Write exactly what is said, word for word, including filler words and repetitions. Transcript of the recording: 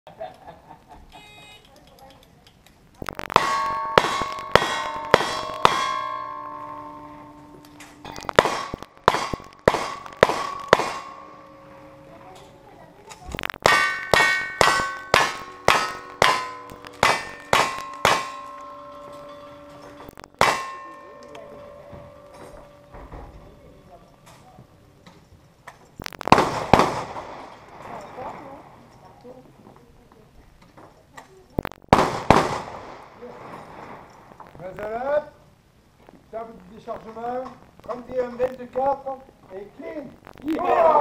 Reset, table de déchargement, trente et un vingt-quatre et clean.